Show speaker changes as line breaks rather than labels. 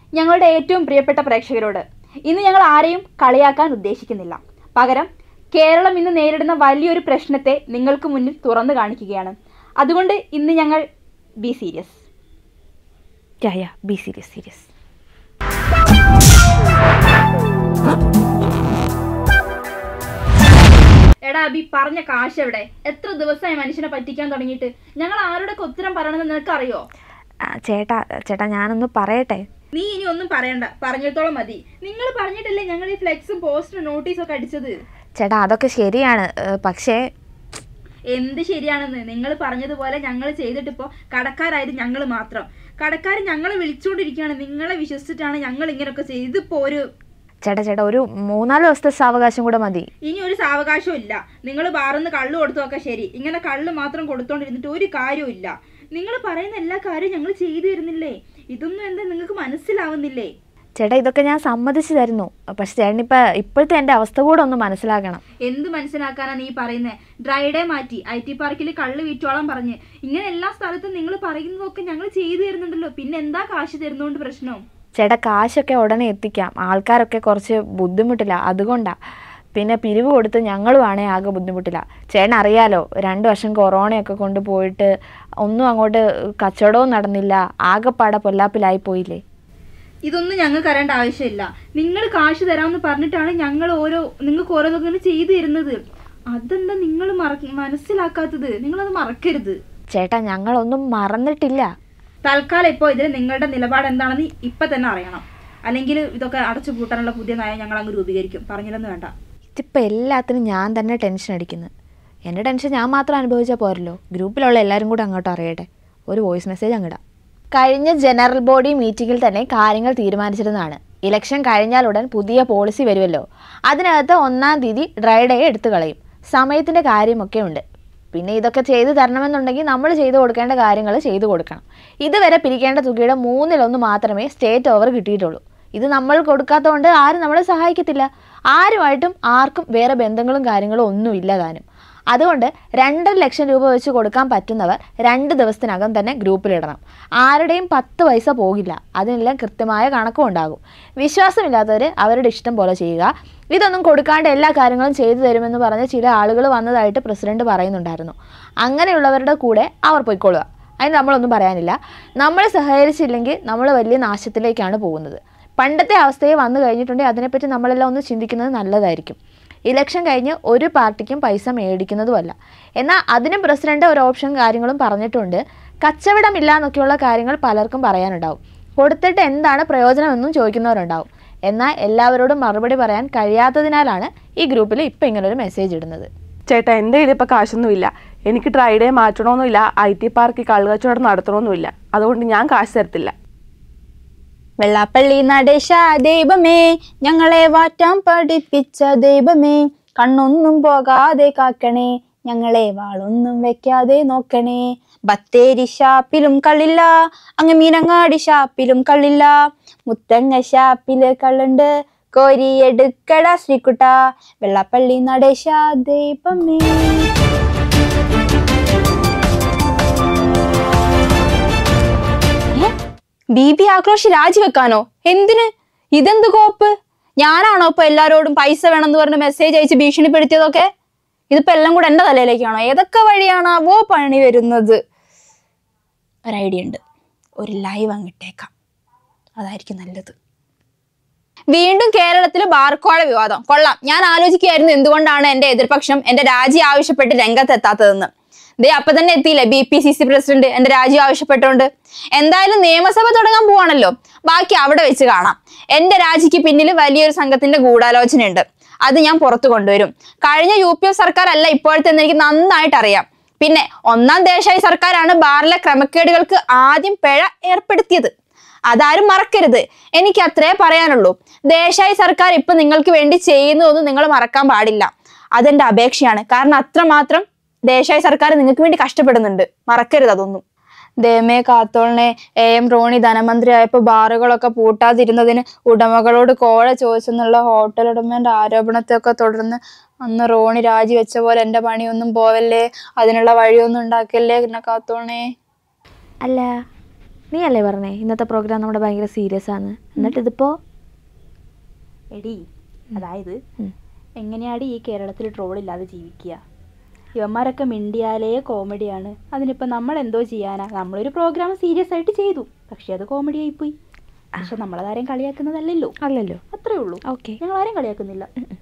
ഞങ്ങളുടെ ഏറ്റവും പ്രിയപ്പെട്ട പ്രേക്ഷകരോട് ഇന്ന് ഞങ്ങൾ ആരെയും കളിയാക്കാൻ ഉദ്ദേശിക്കുന്നില്ല. പകരം കേരളം ഇന്ന് നേരിടുന്ന വലിയൊരു പ്രശ്നത്തെ നിങ്ങൾക്ക് മുന്നിൽ തുറന്നു കാണിക്കുകയാണ്. അതുകൊണ്ട് ഇന്ന് ഞങ്ങൾ ബി സീരിയസ്.
Be serious.
എടാ അബി, പറഞ്ഞ കാശ് എവിടെ? എത്ര ദിവസമായി മനുഷ്യനെ പറ്റിക്കാൻ തുടങ്ങിയിട്ട്? ഞങ്ങൾ ആരുടെ ഉത്തരം പറയണമെന്ന് നിനക്കറിയോ?
ചേട്ടാ ഞാനൊന്ന് പറയട്ടെ.
നീ ഇനി ഒന്നും പറയണ്ട, പറഞ്ഞിടത്തോളം മതി. നിങ്ങൾ പറഞ്ഞിട്ടല്ലേ ഞങ്ങൾ ഈ ഫ്ലെക്സും പോസ്റ്ററും നോട്ടീസും ഒക്കെ അടിച്ചത്?
ചേട്ടാ അതൊക്കെ ശരിയാണ്, പക്ഷേ
എന്ത് ശരിയാണെന്ന്? നിങ്ങൾ പറഞ്ഞതുപോലെ ഞങ്ങൾ ചെയ്തിട്ടിപ്പോൾ കടക്കാരായത് ഞങ്ങൾ മാത്രം. കടക്കാർ ഞങ്ങളെ വിളിച്ചുകൊണ്ടിരിക്കുകയാണ്. നിങ്ങളെ വിശ്വസിച്ചിട്ടാണ് ഞങ്ങൾ ഇങ്ങനെയൊക്കെ ചെയ്തിപ്പോൾ ഒരു
ചേട്ടാ ഒരു 3-4 ദിവസത്തെ സാവകാശം കൂടെ മതി.
ഇനി ഒരു സാവകാശവും ഇല്ല. നിങ്ങൾ ബാറിന്ന് കള്ള് കൊടുത്തൊക്കെ ശരി, ഇങ്ങനെ കള്ള് മാത്രം കൊടുത്തോണ്ടിരുന്നിട്ട് ഒരു കാര്യവും ഇല്ല. നിങ്ങൾ പറയുന്ന എല്ലാ കാര്യവും ഞങ്ങൾ ചെയ്തു തരുന്നില്ലേ? ഇതൊന്നും എന്താ നിങ്ങൾക്ക് മനസ്സിലാവുന്നില്ലേ?
ചേട്ടാ ഇതൊക്കെ ഞാൻ സമ്മതിച്ചു തരുന്നു, പക്ഷെ ചേട്ടൻ ഇപ്പോഴത്തെ എൻ്റെ അവസ്ഥ കൂടെ ഒന്ന് മനസ്സിലാക്കണം.
എന്ത് മനസ്സിലാക്കാനാ നീ പറയുന്നത്? ഡ്രൈ ഡേ മാറ്റി IT പാർക്കിൽ കള്ള് വിറ്റോളാൻ പറഞ്ഞ് ഇങ്ങനെ എല്ലാ സ്ഥലത്തും നിങ്ങൾ പറയുന്നതൊക്കെ ഞങ്ങൾ ചെയ്തു തരുന്നുണ്ടല്ലോ. പിന്നെ എന്താ കാശ് തരുന്നോണ്ട് പ്രശ്നം?
ചേട്ടാ കാശൊക്കെ ഉടനെ എത്തിക്കാം, ആൾക്കാരൊക്കെ കുറച്ച് ബുദ്ധിമുട്ടില്ല, അതുകൊണ്ടാണ്. പിന്നെ പിരിവ് കൊടുത്ത് ഞങ്ങളുമാണേ ആകെ ബുദ്ധിമുട്ടില്ല. ചേട്ടൻ അറിയാലോ, 2 വർഷം കൊറോണയൊക്കെ കൊണ്ടുപോയിട്ട് ഒന്നും അങ്ങോട്ട് കച്ചവടവും നടന്നില്ല, ആകെപ്പാടെ പൊല്ലാപ്പിലായി പോയില്ലേ.
ഇതൊന്നും ഞങ്ങൾക്ക് അറിയേണ്ട ആവശ്യമില്ല. നിങ്ങൾ കാശ് തരാമെന്ന് പറഞ്ഞിട്ടാണ് ഞങ്ങൾ നിങ്ങൾക്ക് ഓരോന്നൊക്കെ ചെയ്തു തരുന്നത്. അതെന്താ നിങ്ങൾ മനസ്സിലാക്കാത്തത്? നിങ്ങളത് മറക്കരുത്.
ചേട്ടാ ഞങ്ങളൊന്നും മറന്നിട്ടില്ല.
തൽക്കാലം ഇപ്പോൾ ഇതിൽ നിങ്ങളുടെ നിലപാട് എന്താണെന്ന് ഇപ്പം തന്നെ അറിയണം. അല്ലെങ്കിൽ ഇതൊക്കെ അടച്ചു പൂട്ടാനുള്ള പുതിയ നയം ഞങ്ങൾ അങ്ങ് രൂപീകരിക്കും. പറഞ്ഞില്ലെന്ന് വേണ്ട.
ഇതിപ്പോൾ എല്ലാത്തിനും ഞാൻ തന്നെ ടെൻഷൻ അടിക്കുന്നത്. എൻ്റെ ടെൻഷൻ ഞാൻ മാത്രം അനുഭവിച്ചാൽ പോരല്ലോ, ഗ്രൂപ്പിലുള്ള എല്ലാവരും കൂടെ അങ്ങോട്ട് അറിയട്ടെ. ഒരു വോയിസ് മെസ്സേജ് അങ്ങിടാം. കഴിഞ്ഞ ജനറൽ ബോഡി മീറ്റിങ്ങിൽ തന്നെ കാര്യങ്ങൾ തീരുമാനിച്ചിരുന്നതാണ്. ഇലക്ഷൻ കഴിഞ്ഞാലുടൻ പുതിയ പോളിസി വരുമല്ലോ, അതിനകത്ത് 1-ാം തീയതി ഡ്രൈ ഡേ എടുത്തു കളയും. സമയത്തിൻ്റെ കാര്യമൊക്കെ ഉണ്ട്. പിന്നെ ഇതൊക്കെ ചെയ്തു തരണമെന്നുണ്ടെങ്കിൽ നമ്മൾ ചെയ്തു കൊടുക്കേണ്ട കാര്യങ്ങൾ ചെയ്തു കൊടുക്കണം. ഇതുവരെ പിരിക്കേണ്ട തുകയുടെ 1/3 മാത്രമേ സ്റ്റേറ്റ് ഓവർ കിട്ടിയിട്ടുള്ളൂ. ഇത് നമ്മൾ കൊടുക്കാത്തതുകൊണ്ട് ആരും നമ്മളെ സഹായിക്കത്തില്ല. ആരുമായിട്ടും ആർക്കും വേറെ ബന്ധങ്ങളും കാര്യങ്ങളും ഒന്നും ഇല്ല താനും. അതുകൊണ്ട് 2.5 ലക്ഷം രൂപ വെച്ച് കൊടുക്കാൻ പറ്റുന്നവർ 2 ദിവസത്തിനകം തന്നെ ഗ്രൂപ്പിലിടണം. ആരുടെയും 10 പൈസ പോകില്ല, അതിനെല്ലാം കൃത്യമായ കണക്കും ഉണ്ടാകും. വിശ്വാസമില്ലാത്തവർ അവരുടെ ഇഷ്ടം പോലെ ചെയ്യുക. ഇതൊന്നും കൊടുക്കാണ്ട് എല്ലാ കാര്യങ്ങളും ചെയ്തു തരുമെന്ന് പറഞ്ഞ് ചില ആളുകൾ വന്നതായിട്ട് പ്രസിഡന്റ് പറയുന്നുണ്ടായിരുന്നു. അങ്ങനെയുള്ളവരുടെ കൂടെ അവർ പോയിക്കൊള്ളുക, അതിന് നമ്മളൊന്നും പറയാനില്ല. നമ്മൾ സഹകരിച്ചില്ലെങ്കിൽ നമ്മൾ വലിയ നാശത്തിലേക്കാണ് പോകുന്നത്. പണ്ടത്തെ അവസ്ഥയെ വന്നു കഴിഞ്ഞിട്ടുണ്ടെങ്കിൽ അതിനെപ്പറ്റി നമ്മളെല്ലാം ഒന്ന് ചിന്തിക്കുന്നത് നല്ലതായിരിക്കും. ഇലക്ഷൻ കഴിഞ്ഞ് ഒരു പാർട്ടിക്കും പൈസ മേടിക്കുന്നതുമല്ല. എന്നാൽ അതിനും പ്രസിഡന്റ് ഒരു ഓപ്ഷൻ കാര്യങ്ങളും പറഞ്ഞിട്ടുണ്ട്. കച്ചവടമില്ല എന്നൊക്കെയുള്ള കാര്യങ്ങൾ പലർക്കും പറയാനുണ്ടാവും. കൊടുത്തിട്ട് എന്താണ് പ്രയോജനമെന്നും ചോദിക്കുന്നവരുണ്ടാവും. എന്നാൽ എല്ലാവരോടും മറുപടി പറയാൻ കഴിയാത്തതിനാലാണ് ഈ ഗ്രൂപ്പിൽ ഇപ്പം ഇങ്ങനൊരു മെസ്സേജ് ഇടുന്നത്.
ചേട്ടാ എൻ്റെ കയ്യിൽ ഇപ്പോൾ കാശൊന്നുമില്ല. എനിക്ക് ഡ്രൈ ഡേ മാറ്റണമെന്നില്ല, IT പാർക്കിൽ കള്ളുകച്ചവടം നടത്തണമെന്നുമില്ല. അതുകൊണ്ട് ഞാൻ കാശ് തരത്തില്ല.
വെള്ളാപ്പള്ളി നടേശ ദൈവമേ, ഞങ്ങളെ വാറ്റാൻ പഠിപ്പിച്ച ദൈവമേ, കണ്ണൊന്നും പോകാതെ കാക്കണേ, ഞങ്ങളെ വാളൊന്നും വെക്കാതെ നോക്കണേ. ബത്തേരി ഷാപ്പിലും കള്ളില്ല, അങ്ങ് മീനങ്ങാടി ഷാപ്പിലും കള്ളില്ല, മുത്തങ്ങ ഷാപ്പില് കള്ളുണ്ട്, കോരിയെടുക്കട ശ്രീകുട്ട. വെള്ളാപ്പള്ളി നടേശ ദൈവമേ. ബി ആക്രോശി രാജിവെക്കാനോ? എന്തിന്? ഇതെന്ത് കോപ്പ്? ഞാനാണോ ഇപ്പൊ എല്ലാരോടും പൈസ വേണമെന്ന് പറഞ്ഞ് മെസ്സേജ് അയച്ച് ഭീഷണിപ്പെടുത്തിയതൊക്കെ? ഇതിപ്പോ എല്ലാം കൂടെ എന്റെ തലയിലേക്കാണോ? ഏതൊക്കെ വഴിയാണാവോ പണി വരുന്നത്? ഒരു ഐഡിയ ഉണ്ട്, ഒരു ലൈവ് അങ്ങിട്ടേക്കാം, അതായിരിക്കും നല്ലത്. വീണ്ടും കേരളത്തിൽ ബാർക്കോഴ വിവാദം. കൊള്ളാം. ഞാൻ ആലോചിക്കുകയായിരുന്നു എന്തുകൊണ്ടാണ് എന്റെ എതിർപക്ഷം എന്റെ രാജി ആവശ്യപ്പെട്ട് രംഗത്തെത്താത്തതെന്ന്. അപ്പൊ തന്നെ എത്തിയില്ലേ BPCC പ്രസിഡന്റ് എന്റെ രാജി ആവശ്യപ്പെട്ടുകൊണ്ട്. എന്തായാലും നിയമസഭ തുടങ്ങാൻ പോവാണല്ലോ, ബാക്കി അവിടെ വെച്ച് കാണാം. എന്റെ രാജിക്ക് പിന്നിൽ വലിയൊരു സംഘത്തിന്റെ ഗൂഢാലോചനയുണ്ട്, അത് ഞാൻ പുറത്തു കൊണ്ടുവരും. കഴിഞ്ഞ UPF സർക്കാർ അല്ല ഇപ്പോഴത്തെ എനിക്ക് നന്നായിട്ട് അറിയാം. പിന്നെ 1-ാം ദേശായി സർക്കാരാണ് ബാറിലെ ക്രമക്കേടുകൾക്ക് ആദ്യം പിഴ ഏർപ്പെടുത്തിയത്. അതാരും മറക്കരുത്. എനിക്ക് അത്രേ പറയാനുള്ളൂ. ദേശായി സർക്കാർ ഇപ്പൊ നിങ്ങൾക്ക് വേണ്ടി ചെയ്യുന്നതൊന്നും നിങ്ങൾ മറക്കാൻ പാടില്ല. അതെന്റെ അപേക്ഷയാണ്. കാരണം അത്രമാത്രം ദേശായി സർക്കാർ നിങ്ങൾക്ക് വേണ്ടി കഷ്ടപ്പെടുന്നുണ്ട്. മറക്കരുത് അതൊന്നും. ദേമേ കാത്തോളിനെ AM റോണി ധനമന്ത്രി ആയപ്പോ ബാറുകളൊക്കെ പൂട്ടാതിരുന്നതിന് ഉടമകളോട് കോഴ ചോദിച്ചെന്നുള്ള ഹോട്ടൽ ഉടമയുടെ ആരോപണത്തെയൊക്കെ തുടർന്ന് അന്ന് റോണി രാജിവെച്ച പോലെ എന്റെ പണിയൊന്നും പോവല്ലേ, അതിനുള്ള വഴിയൊന്നും ഉണ്ടാക്കല്ലേ എന്നെ കാത്തോളിനെ.
അല്ല നീ അല്ലേ പറഞ്ഞേ ഇന്നത്തെ പ്രോഗ്രാം നമ്മുടെ ഭയങ്കര സീരിയസ് ആണ്, എന്നിട്ട് ഇതിപ്പോ
എടി അതായത് എങ്ങനെയാടി ഈ കേരളത്തിൽ ട്രോളില്ലാതെ ജീവിക്കുക? ഇവന്മാരൊക്കെ മിണ്ടിയാലേ കോമഡിയാണ്. അതിനിപ്പോൾ നമ്മൾ എന്തോ ചെയ്യാനാ? നമ്മളൊരു പ്രോഗ്രാം സീരിയസ് ആയിട്ട് ചെയ്തു, പക്ഷെ അത് കോമഡി ആയിപ്പോയി. പക്ഷെ നമ്മളതാരെയും കളിയാക്കുന്നതല്ലല്ലോ.
അല്ലല്ലോ.
അത്രേ ഉള്ളൂ.
ഓക്കെ,
ഞങ്ങൾ ആരെയും കളിയാക്കുന്നില്ല.